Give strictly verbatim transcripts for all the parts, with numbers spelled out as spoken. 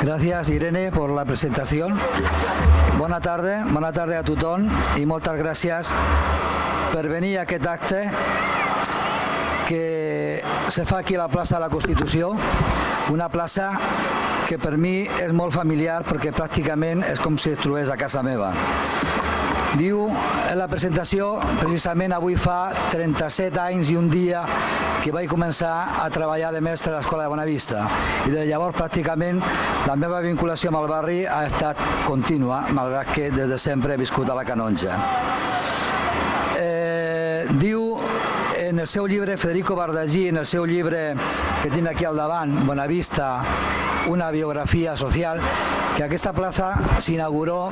Gràcies, Irene, por la presentació. Bona tarda, bona tarda a tothom i moltes gràcies per venir a aquest acte que se fa aquí a la plaça de la Constitució, una plaça que per mi és molt familiar perquè pràcticament és com si es trobés a casa meva. Diu en la presentació, precisament avui fa trenta-set anys i un dia que vaig començar a treballar de mestre a l'Escola de Bonavista i de llavors pràcticament la meva vinculació amb el barri ha estat contínua, malgrat que des de sempre he viscut a la Canonja. Eh, diu en el seu llibre, Federico Bardagí, en el seu llibre que tinc aquí al davant, Bonavista, una biografia social, que aquesta plaça s'inauguró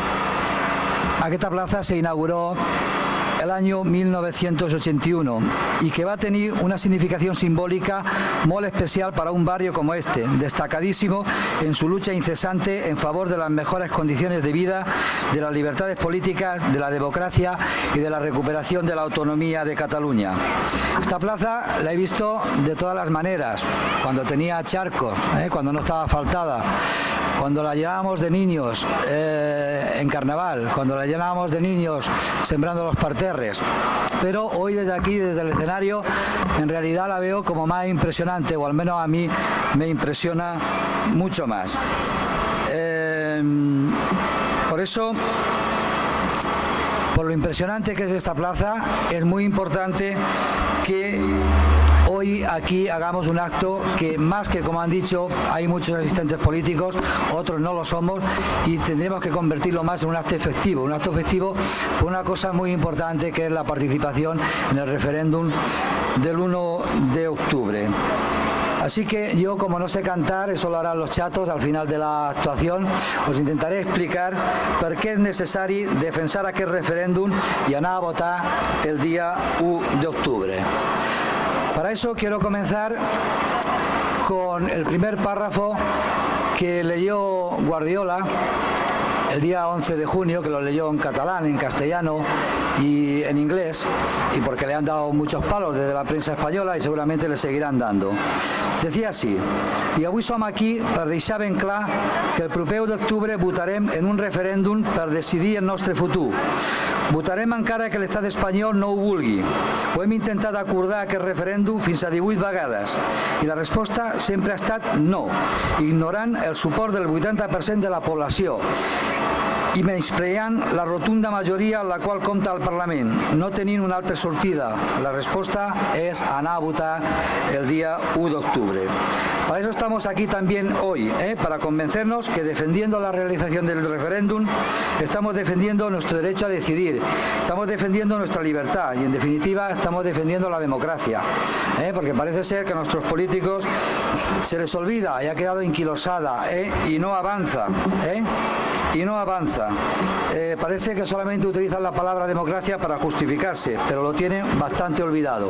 Aquesta plaza se inauguró el año mil novecientos ochenta y uno y que va a tener una significación simbólica muy especial para un barrio como este, destacadísimo en su lucha incesante en favor de las mejores condiciones de vida, de las libertades políticas, de la democracia y de la recuperación de la autonomía de Cataluña. Esta plaza la he visto de todas las maneras, cuando tenía charcos, ¿eh? cuando no estaba asfaltada, cuando la llenábamos de niños eh, en carnaval, cuando la llenábamos de niños sembrando los parterres. Pero hoy desde aquí, desde el escenario, en realidad la veo como más impresionante, o al menos a mí me impresiona mucho más. Eh, por eso, por lo impresionante que es esta plaza, es muy importante que hoy aquí hagamos un acto que, más que, como han dicho, hay muchos asistentes políticos, otros no lo somos, y tendremos que convertirlo más en un acto efectivo, un acto efectivo por una cosa muy importante que es la participación en el referéndum del uno de octubre. Así que yo, como no sé cantar, eso lo harán los chatos al final de la actuación, os intentaré explicar per què és necessari defensar aquest referéndum y anar a votar el día uno de octubre. Para eso quiero comenzar con el primer párrafo que leyó Guardiola el día once de junio, que lo leyó en catalán, en castellano y en inglés, y porque le han dado muchos palos desde la prensa española y seguramente le seguirán dando. Decía así: i avui som aquí per deixar ben clar que el proper u d'octubre votarem en un referèndum per decidir el nostre futur. Votarem encara que l'estat espanyol no ho vulgui. Ho hem intentat acordar aquest referèndum fins a divuit vegades i la resposta sempre ha estat no, ignorant el suport del vuitanta per cent de la població i menyspreant la rotunda majoria amb la qual compta el Parlament, no tenint una altra sortida. La resposta és anar a votar el día uno de octubre. Para eso estamos aquí también hoy, ¿eh? para convencernos que defendiendo la realización del referéndum estamos defendiendo nuestro derecho a decidir, estamos defendiendo nuestra libertad y, en definitiva, estamos defendiendo la democracia, ¿eh? porque parece ser que a nuestros políticos se les olvida y ha quedado inquilosada ¿eh? y no avanza, ¿eh? y no avanza. Eh, parece que solamente utilizan la palabra democracia para justificarse, pero lo tienen bastante olvidado.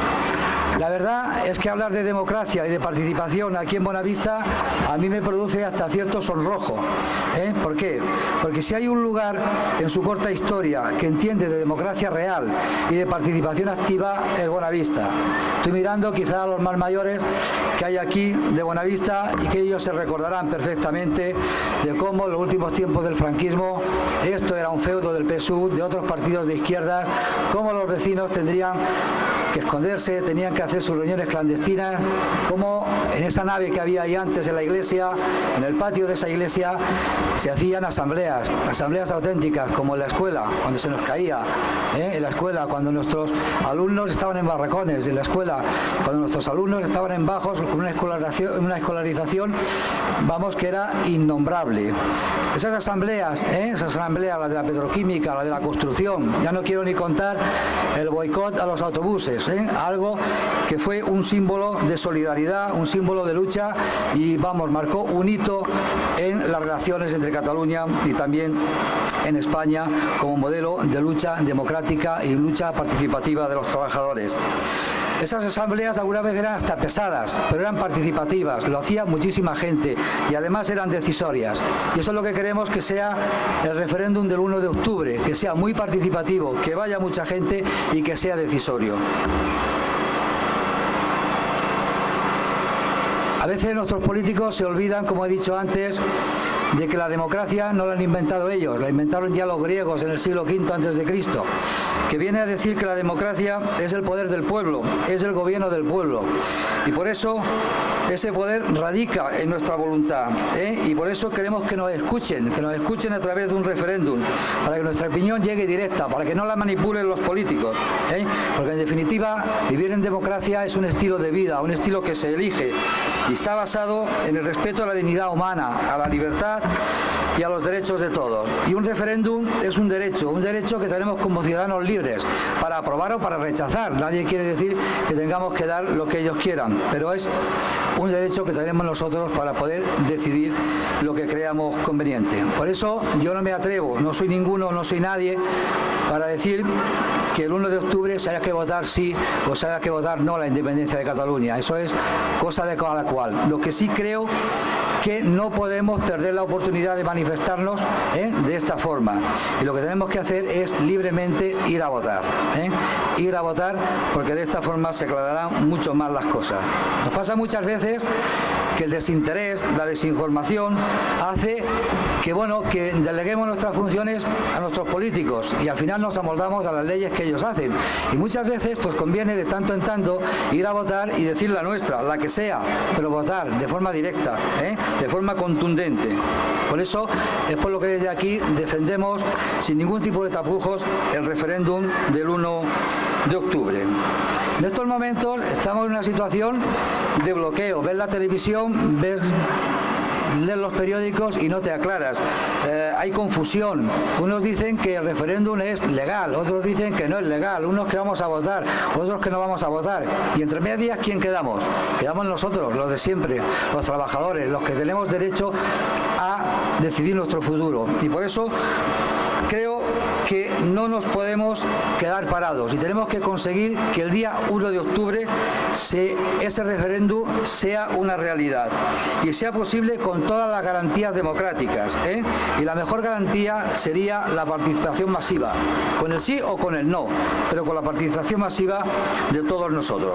La verdad es que hablar de democracia y de participación aquí en Bonavista a mí me produce hasta cierto sonrojo. ¿Eh? ¿Por qué? Porque si hay un lugar en su corta historia que entiende de democracia real y de participación activa, es Bonavista. Estoy mirando quizá a los más mayores que hay aquí de Bonavista y que ellos se recordarán perfectamente de cómo en los últimos tiempos del franquismo esto era un feudo del P S U, de otros partidos de izquierdas, cómo los vecinos tendrían que esconderse, tenían que hacer sus reuniones clandestinas, como en esa nave que había ahí antes en la iglesia, en el patio de esa iglesia, se hacían asambleas, asambleas auténticas, como en la escuela, cuando se nos caía, ¿eh? en la escuela, cuando nuestros alumnos estaban en barracones, en la escuela, cuando nuestros alumnos estaban en bajos, con una escolarización, una escolarización vamos, que era innombrable. Esas asambleas, ¿eh? esas asambleas, la de la petroquímica, la de la construcción, ya no quiero ni contar el boicot a los autobuses, ¿eh? algo que fue un símbolo de solidaridad, un símbolo de lucha y, vamos, marcó un hito en las relaciones entre Cataluña y también en España como modelo de lucha democrática y lucha participativa de los trabajadores. Esas asambleas algunas veces eran hasta pesadas, pero eran participativas, lo hacía muchísima gente y además eran decisorias. Y eso es lo que queremos que sea el referéndum del uno de octubre, que sea muy participativo, que vaya mucha gente y que sea decisorio. A veces nuestros políticos se olvidan, como he dicho antes, de que la democracia no la han inventado ellos, la inventaron ya los griegos en el siglo quinto antes de Cristo, que viene a decir que la democracia es el poder del pueblo, es el gobierno del pueblo, y por eso ese poder radica en nuestra voluntad, ¿eh? Y por eso queremos que nos escuchen, que nos escuchen a través de un referéndum, para que nuestra opinión llegue directa, para que no la manipulen los políticos, ¿eh? Porque en definitiva vivir en democracia es un estilo de vida, un estilo que se elige y está basado en el respeto a la dignidad humana, a la libertad y a los derechos de todos. Y un referéndum es un derecho, un derecho que tenemos como ciudadanos libres para aprobar o para rechazar. Nadie quiere decir que tengamos que dar lo que ellos quieran, pero es un derecho que tenemos nosotros para poder decidir lo que creamos conveniente. Por eso yo no me atrevo, no soy ninguno, no soy nadie para decir que el uno de octubre se haya que votar sí o se haya que votar no la independencia de Cataluña. Eso es cosa de cada cual. Lo que sí creo que no podemos perder la oportunidad de manifestarnos, ¿eh? de esta forma. Y lo que tenemos que hacer es libremente ir a votar. ¿eh? Ir a votar, porque de esta forma se aclararán mucho más las cosas. Nos pasa muchas veces que el desinterés, la desinformación, hace que, bueno, que deleguemos nuestras funciones a nuestros políticos y al final nos amoldamos a las leyes que ellos hacen. Y muchas veces pues conviene de tanto en tanto ir a votar y decir la nuestra, la que sea, pero votar de forma directa, ¿eh? de forma contundente. Por eso es por lo que desde aquí defendemos sin ningún tipo de tapujos el referéndum del uno de octubre. En estos momentos estamos en una situación de bloqueo. Ves la televisión, ves, lees los periódicos y no te aclaras. Eh, hay confusión. Unos dicen que el referéndum es legal, otros dicen que no es legal, unos que vamos a votar, otros que no vamos a votar. Y entre medias, ¿quién quedamos? Quedamos nosotros, los de siempre, los trabajadores, los que tenemos derecho a decidir nuestro futuro. Y por eso creo que no nos podemos quedar parados y tenemos que conseguir que el día uno de octubre se, ese referéndum sea una realidad y sea posible con todas las garantías democráticas, ¿eh? Y la mejor garantía sería la participación masiva, con el sí o con el no, pero con la participación masiva de todos nosotros.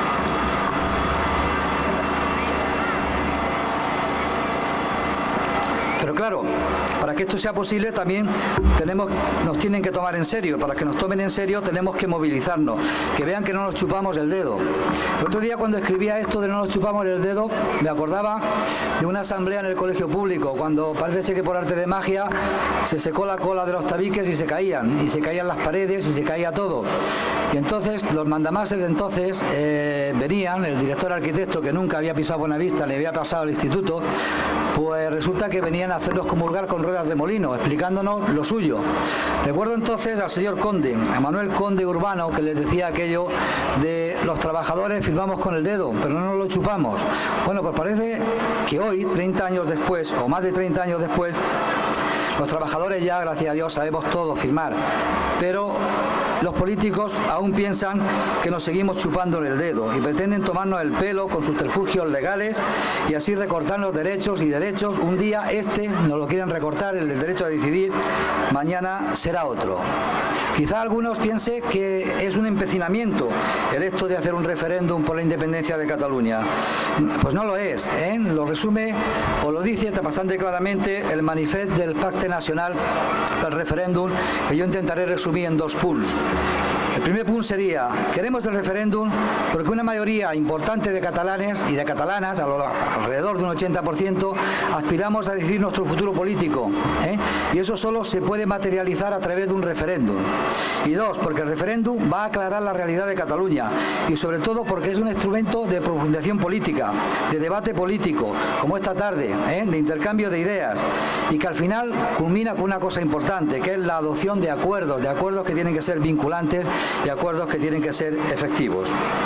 Pero claro, para que esto sea posible también tenemos, nos tienen que tomar en serio. Para que nos tomen en serio tenemos que movilizarnos, que vean que no nos chupamos el dedo. El otro día cuando escribía esto de no nos chupamos el dedo, me acordaba de una asamblea en el colegio público, cuando parece que por arte de magia se secó la cola de los tabiques y se caían, y se caían las paredes y se caía todo. Y entonces los mandamases de entonces eh, venían, el director arquitecto que nunca había pisado Buenavista, le había pasado al instituto, pues resulta que venían a hacernos comulgar con ruedas de molino, explicándonos lo suyo. Recuerdo entonces al señor Conde, a Manuel Conde Urbano, que les decía aquello de los trabajadores firmamos con el dedo, pero no nos lo chupamos. Bueno, pues parece que hoy, treinta años después, o más de treinta años después, los trabajadores ya, gracias a Dios, sabemos todo firmar, pero los políticos aún piensan que nos seguimos chupando en el dedo y pretenden tomarnos el pelo con subterfugios legales y así recortarnos derechos y derechos. Un día este nos lo quieren recortar, el del derecho a decidir, mañana será otro. Quizá algunos piensen que es un empecinamiento el esto de hacer un referéndum por la independencia de Cataluña. Pues no lo es, ¿eh? Lo resume o lo dice bastante claramente el manifest del Pacte Nacional pel Referéndum, que yo intentaré resumir en dos puntos. El primer punto sería, queremos el referéndum porque una mayoría importante de catalanes y de catalanas, alrededor de un ochenta por ciento, aspiramos a decidir nuestro futuro político, ¿eh? Y eso solo se puede materializar a través de un referéndum. Y dos, porque el referéndum va a aclarar la realidad de Cataluña y sobre todo porque es un instrumento de profundización política, de debate político, como esta tarde, ¿eh? de intercambio de ideas, y que al final culmina con una cosa importante, que es la adopción de acuerdos, de acuerdos que tienen que ser vinculantes y acuerdos que tienen que ser efectivos.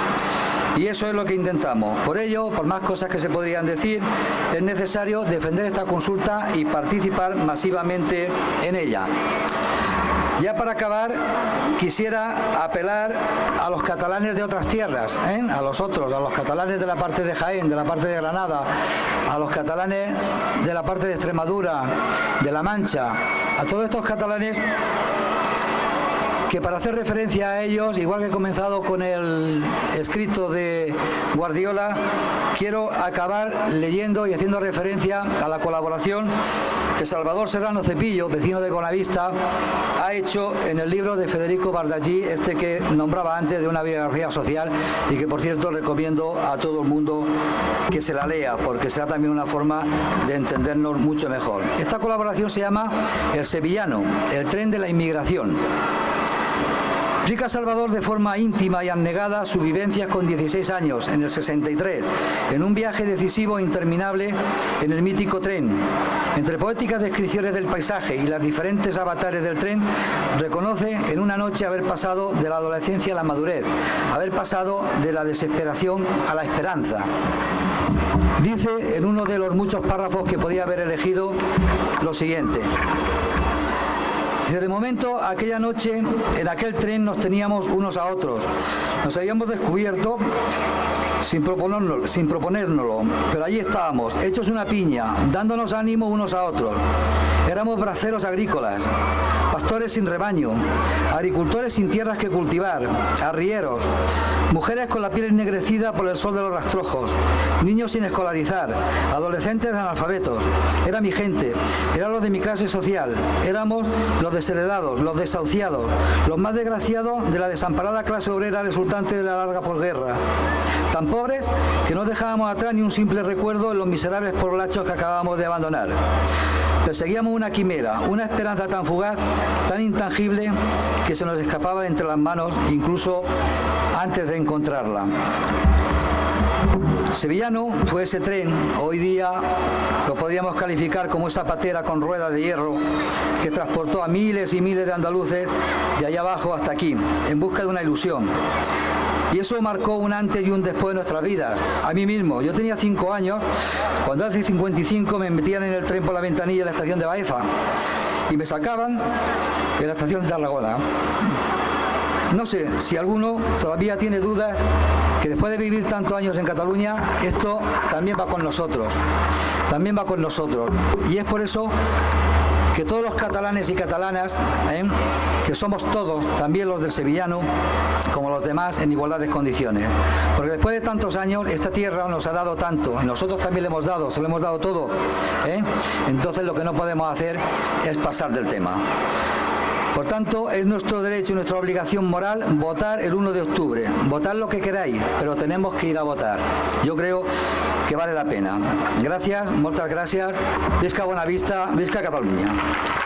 Y eso es lo que intentamos. Por ello, por más cosas que se podrían decir, es necesario defender esta consulta y participar masivamente en ella. Ya para acabar, quisiera apelar a los catalanes de otras tierras, ¿eh? a los otros, a los catalanes de la parte de Jaén, de la parte de Granada, a los catalanes de la parte de Extremadura, de La Mancha, a todos estos catalanes que para hacer referencia a ellos, igual que he comenzado con el escrito de Guardiola, quiero acabar leyendo y haciendo referencia a la colaboración que Salvador Serrano Cepillo, vecino de Bonavista, ha hecho en el libro de Federico Bardagí, este que nombraba antes, de una biografía social, y que por cierto recomiendo a todo el mundo que se la lea, porque será también una forma de entendernos mucho mejor. Esta colaboración se llama El Sevillano, el tren de la inmigración. Explica Salvador de forma íntima y abnegada su vivencia con dieciséis años, en el sesenta y tres, en un viaje decisivo e interminable en el mítico tren. Entre poéticas descripciones del paisaje y las diferentes avatares del tren, reconoce en una noche haber pasado de la adolescencia a la madurez, haber pasado de la desesperación a la esperanza. Dice en uno de los muchos párrafos que podía haber elegido lo siguiente. Desde el momento, aquella noche, en aquel tren nos teníamos unos a otros. Nos habíamos descubierto sin proponérnoslo, sin proponérnoslo, pero allí estábamos, hechos una piña, dándonos ánimo unos a otros. Éramos braceros agrícolas, pastores sin rebaño, agricultores sin tierras que cultivar, arrieros, mujeres con la piel ennegrecida por el sol de los rastrojos, niños sin escolarizar, adolescentes analfabetos. Era mi gente, eran los de mi clase social, éramos los desheredados, los desahuciados, los más desgraciados de la desamparada clase obrera resultante de la larga posguerra. Tan pobres que no dejábamos atrás ni un simple recuerdo en los miserables poblachos que acabamos de abandonar. Perseguíamos una quimera, una esperanza tan fugaz, tan intangible, que se nos escapaba de entre las manos incluso antes de encontrarla. Sevillano fue ese tren, hoy día lo podríamos calificar como esa patera con ruedas de hierro que transportó a miles y miles de andaluces de allá abajo hasta aquí, en busca de una ilusión. Y eso marcó un antes y un después de nuestras vidas. A mí mismo, yo tenía cinco años, cuando hace cincuenta y cinco me metían en el tren por la ventanilla de la estación de Baeza y me sacaban en la estación de Tarragona. No sé si alguno todavía tiene dudas que después de vivir tantos años en Cataluña, esto también va con nosotros, también va con nosotros. Y es por eso que todos los catalanes y catalanas, ¿eh? que somos todos, también los del sevillano, como los demás, en igualdad de condiciones. Porque después de tantos años, esta tierra nos ha dado tanto, y nosotros también le hemos dado, se lo hemos dado todo. ¿eh? Entonces lo que no podemos hacer es pasar del tema. Por tanto, es nuestro derecho y nuestra obligación moral votar el uno de octubre. Votar lo que queráis, pero tenemos que ir a votar. Yo creo que vale la pena. Gracias, muchas gracias. Visca Bonavista, visca Cataluña.